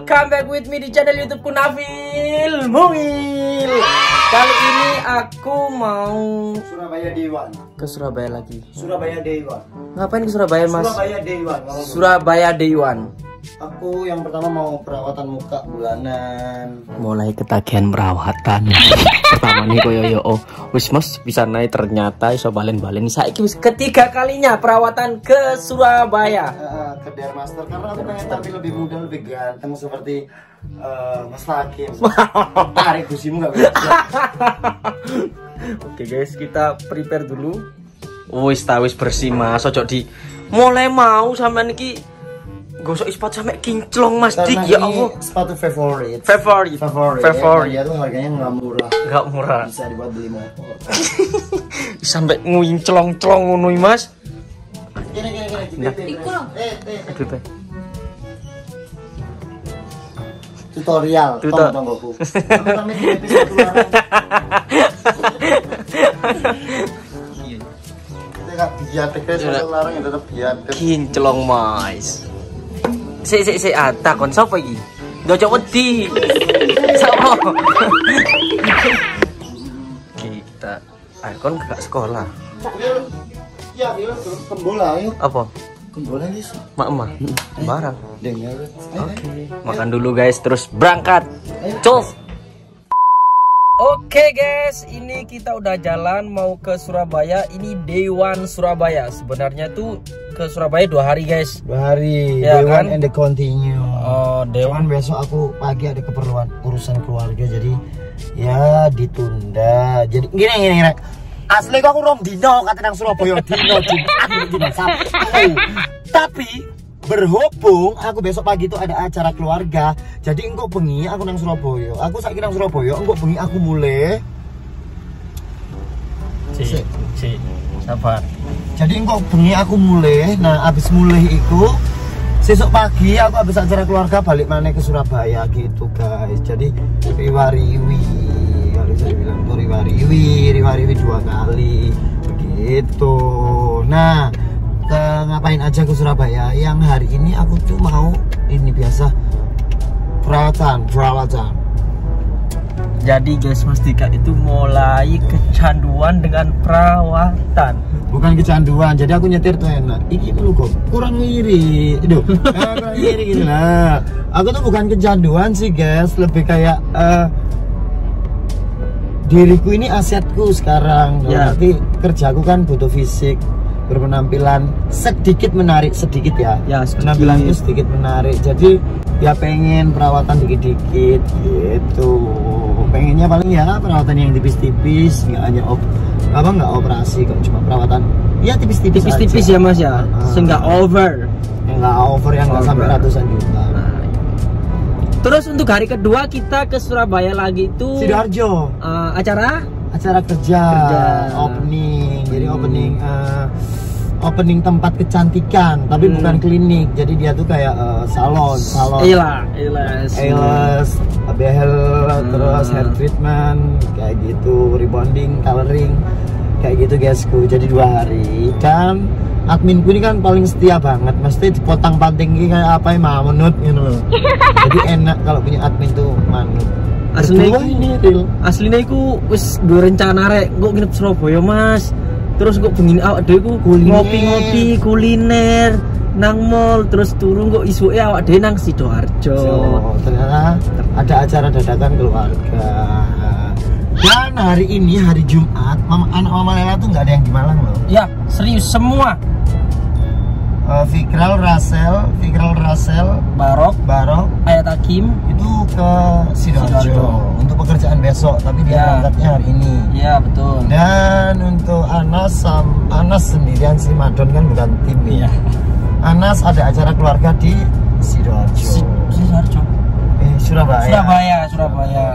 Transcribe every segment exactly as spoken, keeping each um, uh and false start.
welcome back with me di channel YouTubeku Nafil Mungil. Kali ini aku mau Surabaya Day One. Ke Surabaya lagi. Surabaya Day One. Ngapain ke Surabaya, Mas? Surabaya Day One. Surabaya Day One. Aku yang pertama mau perawatan muka bulanan. Mulai ketagihan perawatan. Pertama nih koyo yo oh, wis Mas bisa naik ternyata iso balen-balen. Saiki wis ketiga kalinya perawatan ke Surabaya. Uh, ke Dermaster karena aku pengen tampil lebih muda, lebih ganteng seperti uh, Mas Hakim. Tarik gusimu enggak bisa. Oke guys, kita prepare dulu. Wis ta wis bersih Mas, ojo di mulai mau sampean iki gosok sepatu sampai kinclong Mas Dik, ya Allah. Sepatu favorit. Favorit. Favorit. Favorit. Ya, dia tuh harganya nggak murah. Nggak murah. Bisa dibuat beli motor. Sampai nguinclong-clong ngono Mas. Gini gini gini. Nah. Eh eh. Aduh teh. Tutorial. Tutor. Tong tonggoku. Aku sampai di episode luaran. Kita biar tekes larang ya tetap biar. Kinclong Mas. Si si si ata kon sapa iki? Ndocok wedi. Sapa? Kita ah kon gak sekolah. Ya, ya, kembola yuk. Apa? Kembola guys. Mak emak. Barang. Dengar. Oke. Makan dulu guys, terus berangkat. Cus. Oke guys, ini kita udah jalan mau ke Surabaya. Ini Day One Surabaya. Sebenarnya tuh ke Surabaya dua hari guys. Dua hari. Ya, Day kan? One and the continue. Oh, Day Cuman besok aku pagi ada keperluan urusan keluarga, jadi ya ditunda. Jadi gini gini gini. Asli kok aku rom dino kata nang Surabaya dino Jumat dino Sabtu. Tapi berhubung aku besok pagi itu ada acara keluarga, jadi engkau bengi aku nang Surabaya. Aku saiki nang Surabaya, engkau bengi aku mulai. Si, si, sabar. Jadi engkau bengi aku mulai. Nah, abis mulai itu besok pagi aku habis acara keluarga balik mana ke Surabaya gitu guys. Jadi riwariwi, kalau saya bilang tuh riwariwi, riwariwi dua kali begitu. Nah, ke ngapain aja ke Surabaya? Yang hari ini aku tuh mau ini biasa perawatan, perawatan. Jadi guys, Mas Dika itu mulai kecanduan dengan perawatan. Bukan kecanduan, jadi aku nyetir tuh enak. Iki dulu kok kurang ngiri, itu eh, kurang ngiri gitu lah. Aku tuh bukan kecanduan sih guys, lebih kayak uh, diriku ini asetku sekarang. Ya. Berarti kerjaku kan butuh fisik, berpenampilan sedikit menarik, sedikit ya. Ya, sedikit. Penampilanku sedikit menarik, jadi ya pengen perawatan dikit-dikit gitu. Pengennya paling ya perawatan yang tipis-tipis, nggak hanya op apa nggak operasi kok, cuma perawatan ya tipis-tipis Tipis-tipis ya Mas ya, uh, sehingga over. yang nggak over, yang nggak sampai ratusan juta. Nah, terus untuk hari kedua kita ke Surabaya lagi itu Sidoarjo, uh, acara acara kerja, kerja. opening, jadi opening uh, opening tempat kecantikan, tapi hmm. bukan klinik, jadi dia tuh kayak uh, salon, salon. Iya, Ilas, Ailes, behel, hmm. terus hair treatment, kayak gitu, rebonding, coloring, kayak gitu guysku. Jadi dua hari, dan adminku ini kan paling setia banget, mesti dipotang panting kayak apa yang mau menut, gitu loh. Jadi enak kalau punya admin tuh manut. Aslinya ini real. Aslinya aku wis gue rencana rek, gue nginep Surabaya Mas. Terus gue pengen awak dhewe ku ngopi-ngopi kuliner nang mall, terus turun kok isuke awak dhewe nang Sidoarjo. So, ternyata ada acara dadakan keluarga. Dan hari ini hari Jumat, mama, anak Mama Lela tuh nggak ada yang di Malang loh. Ya, serius semua. Uh, Fikral, Rasel, Fikral, Rasel, Barok, Barok, Ayat Hakim itu ke Sidoarjo Sidoarjo untuk pekerjaan besok, tapi dia ya. berangkatnya hari ini. Iya betul. Dan untuk Anas, sam, Anas sendirian si Madon kan bukan tim ya. Anas ada acara keluarga di Sidoarjo. Si, Sidoarjo. Eh, Surabaya. Surabaya, Surabaya.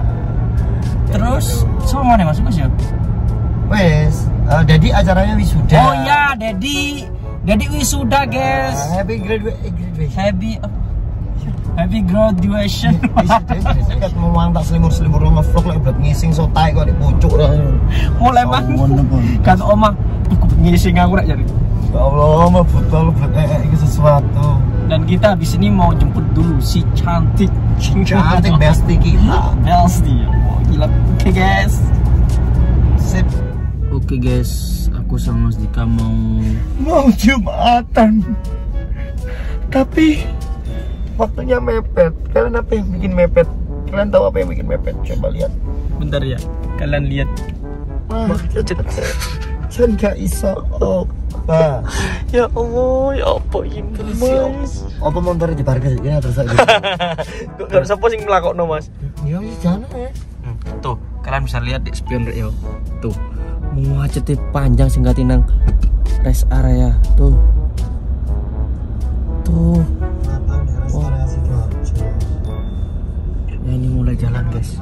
Terus sama mana masuk ya? Wes, uh, jadi acaranya wisuda. Oh ya, Dedi. Dedi wisuda, guys. Uh, happy graduation. Happy Happy graduation. Wisuda mau mantap selimur-selimur sama vlog lagi buat ngising so tai kok di pucuk. Mulai mang. Kata omah, aku ngising aku rek jadi. Ya Allah, mah betul betul ini sesuatu. Dan kita habis ini mau jemput dulu si cantik Cantik bestie kita. Bestie. Oh, gila. Oke guys. Sip. Oke guys, aku sama Mas Dika mau Mau Jumatan. Tapi waktunya mepet. Kalian apa yang bikin mepet? Kalian tahu apa yang bikin mepet? Coba lihat. bentar ya. Kalian lihat. Wah, Jan gak iso. Oh, Pak. Ya Allah, ya apa ini Mas? Apa motor di parkir ini terus aja. Kok gak bisa posting melakokno Mas? Ya wis jana ya. Tuh, kalian bisa lihat di spion rek yo. Tuh. Macetnya panjang sehingga tinang rest area. Tuh. Tuh. Oh. Ya ini mulai jalan, guys.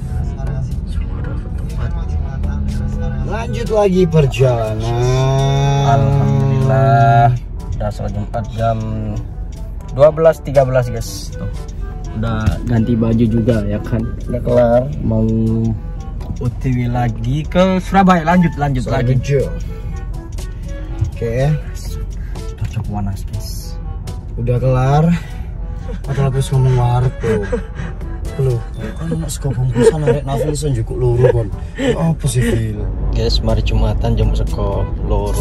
Lanjut lagi perjalanan. Alhamdulillah. Udah sholat Jumat jam dua belas tiga belas guys. Tuh. Udah ganti baju juga ya kan. Udah kelar. Mau O T W lagi ke Surabaya. Lanjut lanjut lagi. Oke. Okay. Udah cukup panas guys. Udah kelar. Atau aku ngomong warung tuh. Loh, kan nak sego bungkusan arek nafil iso njukuk loro kon. Apa sih, Fil? Guys, mari Jumatan jam seko loro.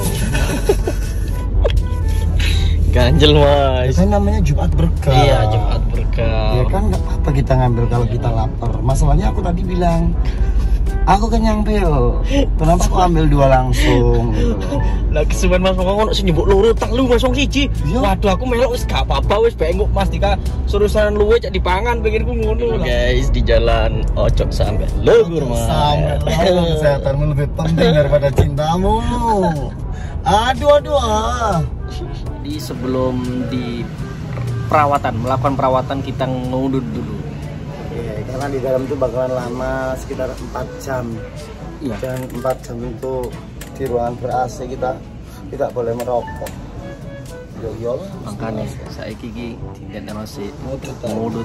Ganjel, Mas. Kan namanya Jumat berkah. Iya, Jumat berkah. Ya kan nggak apa-apa kita ngambil kalau kita lapar. Masalahnya aku tadi bilang aku kenyang, Pil. Kenapa aku ambil dua langsung gitu loh. Lah kesuwen Mas kok ono sing njupuk loro telu Mas wong siji. Iya. Waduh aku melok wis gak apa-apa wis bae engko Mas Dika surusan luwe cek dipangan pikirku ngono. Guys, di jalan ojo sampai lembur Mas. Sampai lalu kesehatanmu lebih penting daripada cintamu. Aduh aduh ah. Di sebelum di perawatan, melakukan perawatan kita ngudut dulu. Iya, karena di dalam itu bakalan lama sekitar empat jam. Iya. Dan empat jam itu di ruangan ber-A C kita tidak boleh merokok. Yo yo lah. Makanya saya gigi diinternosi Mudut. ngudut.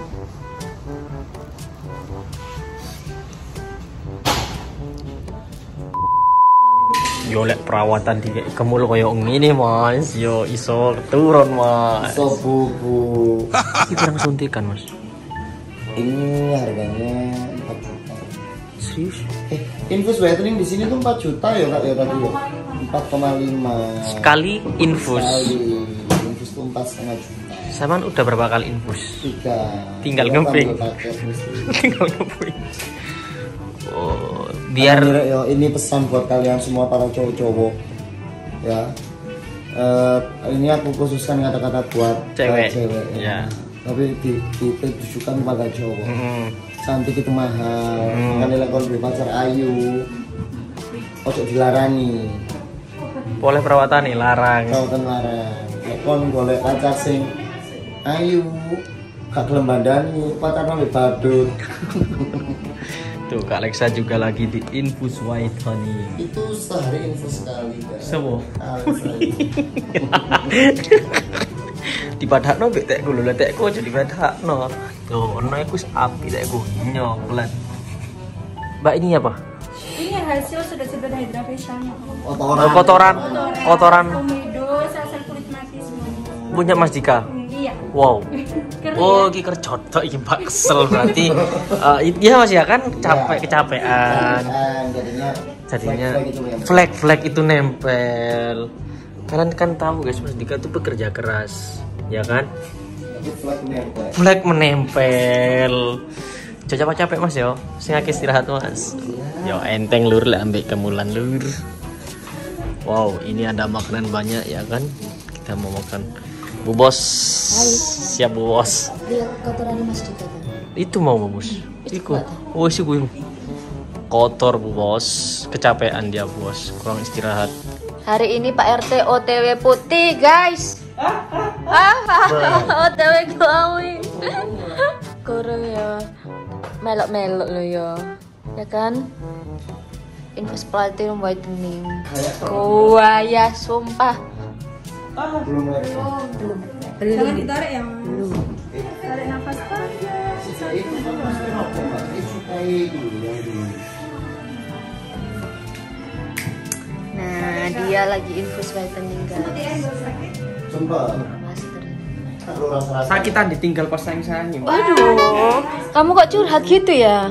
Yo lek perawatan di kemul koyo ngene Mas, yo iso turun Mas. So bubu. Iki kurang suntikan Mas. Ini harganya empat juta. Serius? Eh, infus whitening di sini tuh empat juta ya Kak ya tadi ya. empat koma lima. Sekali infus. Sekali. Infus tuh empat koma lima juta. Saman udah berapa kali infus? Tiga. Tinggal Kita ngeping. ambil paket mesti. Tinggal ngeping. Oh, biar Karena, ya, ini pesan buat kalian semua para cowok-cowok ya. Eh, ini aku khususkan kata-kata buat Cewek. cewek Ya. Tapi di, di, ditujukan pada cowok. Mm. Cantik itu mahal. Hmm. Makanya kalau beli pacar ayu, ojo dilarani. boleh perawatan nih larang. Perawatan larang. Nek kon golek pacar sing ayu, gak gelem bandani, pacar nang badut. Tuh Kak Lexa juga lagi di infus white honey. Itu sehari infus sekali kan. Semua. Sekali. Dipadakno mbek tekku lho, tekku aja dipadakno. Tuh, ono iku api tekku nyoklat. Mbak ini apa? Ini hasil sudah-sudah hydration. Kotoran. Oh, kotoran. Kotoran Komedo, sel-sel kulit mati semuanya. punya Mas Dika. Hmm, iya. Wow. Keren Oh, ya? iki kerja tok iki Mbak kesel berarti. Eh iya Mas ya kan capek kecapean. Jadinya Jadinya flag-flag itu yang- flag-flag itu nempel. Kalian kan tahu guys, Mas Dika tuh pekerja keras, ya kan? Tapi flag nempel. Flag menempel. Coba capek Mas yo, sing akeh istirahat Mas. Yo enteng lur lah ambek kemulan lur. Wow, ini ada makanan banyak ya kan? Kita mau makan. Bu Bos. Siap Bu Bos. Lihat kotoran Mas Dika tuh. Itu mau Bu Bos. Iku. Oh, sih gue. Kotor Bu Bos. Kecapean dia Bu Bos. Kurang istirahat. Hari ini Pak R T O T W putih, guys. O T W glowing. Kurang ya. Melok-melok lo ya. Ya kan? Invest platinum whitening. Gua ya sumpah. Belum lagi. Belum. Belum. Jangan ditarik ya, Mas. Belum. Tarik nafas panjang. Itu kan pasti rokok, Pak. Itu sukai dulu yang dulu. Nah, dia lagi infus whitening guys. Coba. Master. Sakitan ditinggal pas sayang-sayangnya. Waduh, kamu kok curhat gitu ya?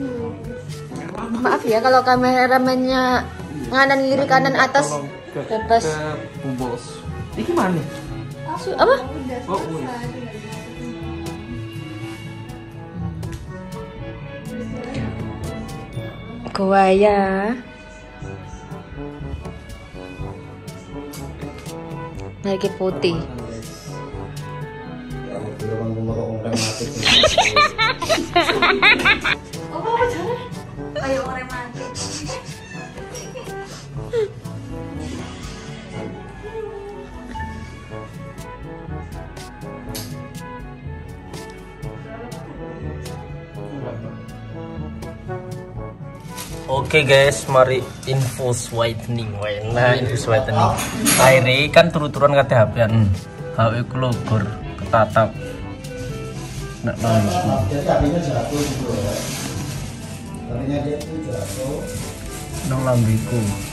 Maaf ya kalau kameramennya nganan kiri kanan atas bebas. Bu Bos. Iki mana? Su apa? Oh, wis. Gua ya. Lagi putih. Ayo orang mati. Oke guys, mari infus whitening. Nah, infus whitening. Akhirnya kan turut-turuan kata H P-an. H P ku logor ketatap. Nak nangis. Nang lambiku.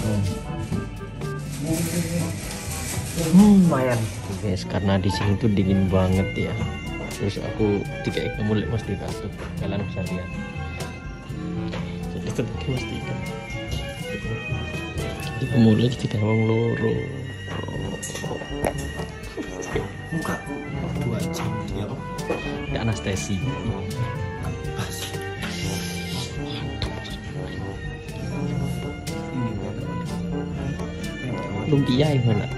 Hmm, lumayan. Guys, karena di sini tuh dingin banget ya. Terus aku tiga kamu lihat mesti kasut. Kalian bisa lihat. Jadi itu mesti kan. Jadi kemudian kita ngomong loro. Muka dua jam dia loh. Ya anestesi. Lumpia gimana?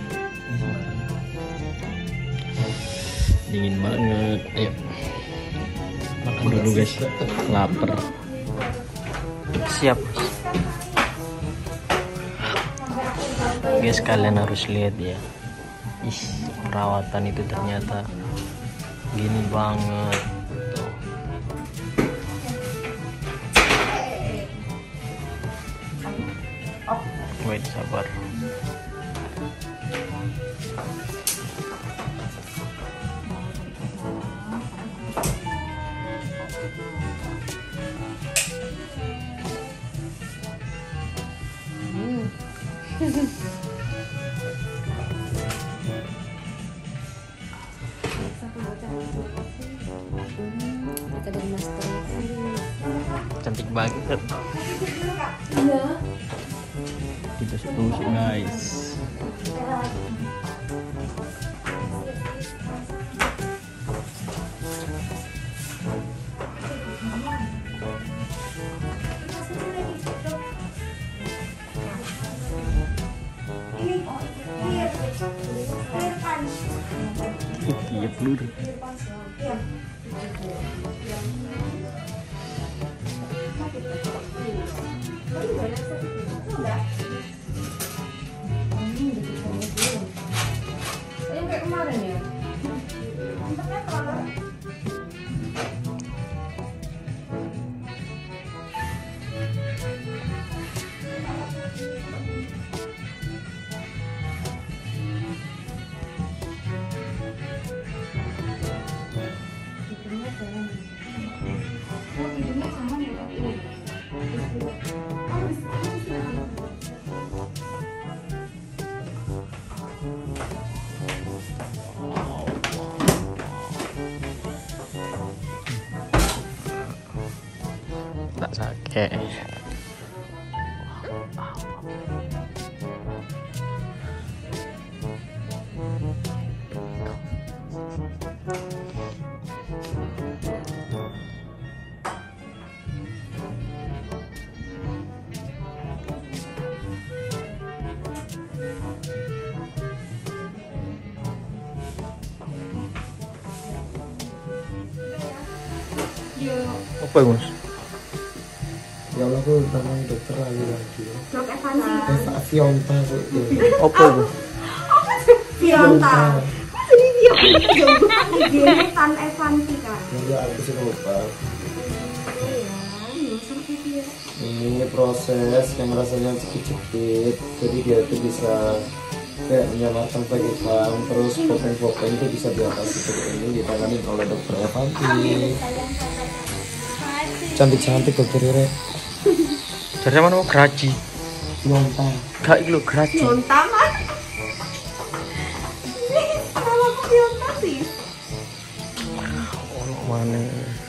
Dingin banget. Ayo makan dulu guys, lapar. Siap guys, kalian harus lihat ya. Ih, perawatan itu ternyata gini banget. Tuh. Wait, sabar. Cantik banget. Iya. Kita setusuk guys. Iya peluru. Kayak kemarin ya. Tak sakit. Apa Mas? Ya Allah, aku namanya dokter lagi lagi. Dok Evansi. Eva Fionta kok itu. Apa itu? Fionta. Kok jadi Fionta? Gini Tan Evansi kan. Enggak, aku sih lupa. Ini proses yang rasanya cekit-cekit, jadi dia itu bisa kayak menyamarkan pegitan, terus pokeng-pokeng itu bisa diatasi seperti ini, ditangani oleh dokter Evanti. Cantik-cantik dokter Ire. Dari mana mau keraji? Fionta. Kak iki lho gratis. Pionta mas. Ini kalau aku pionta sih. Ono mana?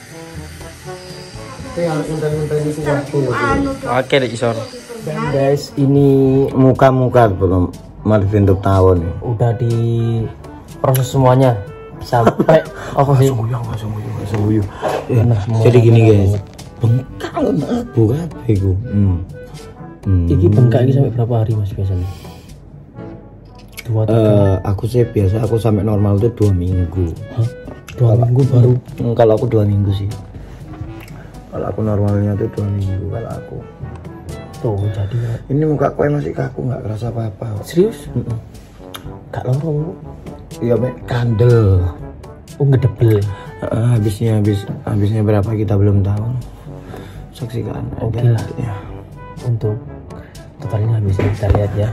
Ini harus ngenteni sesuatu. Anu tuh. Oke deh isor. Dan guys, ini muka-muka belum Malvin untuk tahun nih. Udah di proses semuanya sampai apa sih? Langsung guyu, langsung guyu. Bener semua. Jadi gini guys, bengkak abu kabeh iku. Hmm. Hmm. Iki bengkak ini sampai berapa hari mas biasanya? Dua tiga. Eh, aku sih biasa aku sampai normal tuh dua minggu. Hah? Dua minggu baru. Hmm, kalau aku dua minggu sih. Kalau aku normalnya tuh dua minggu kalau aku. Tuh jadi Ini muka kue masih kaku, nggak kerasa apa-apa. serius? Mm-mm. Gak loro. Iya, Mek, kandel. Oh ngedebel. Eh, habisnya habis habisnya berapa kita belum tahu. Saksikan. Oke aja. lah. Ya. Untuk totalnya bisa kita lihat ya.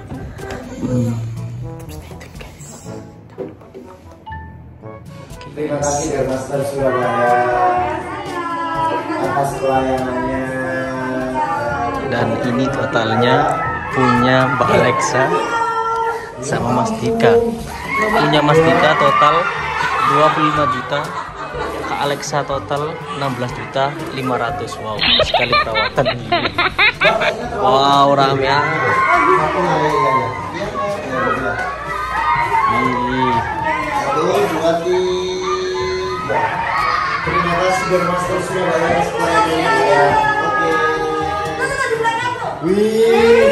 Terima kasih dari Master Surabaya atas pelayanannya. Dan ini totalnya punya Mbak Alexa sama Mas Dika. Punya Mas Dika total dua puluh lima juta, Kak Alexa total enam belas juta lima ratus. Wow, sekali perawatan. Wow, rame ya. Ih, Satu, dua, tiga. Terima kasih dari Master Surabaya atas pelayanannya. Oke. Wih.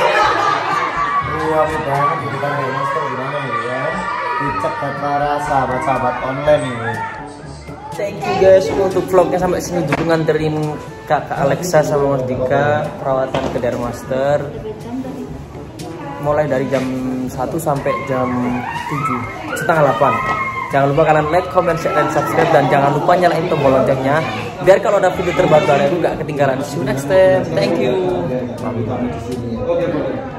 Luar banget bukan dari Master gimana ya? Dicek buat para sahabat-sahabat online ini. thank you guys untuk vlognya sampai sini. Dukungan dari Kakak Alexa sama Mas Dika perawatan ke Dermaster mulai dari jam satu sampai jam tujuh setengah delapan. Jangan lupa kalian like, comment, share, dan subscribe. Dan jangan lupa nyalain tombol loncengnya biar kalau ada video terbaru itu nggak ketinggalan. See you next time. Thank you. Kami kami di sini. Oke, boleh.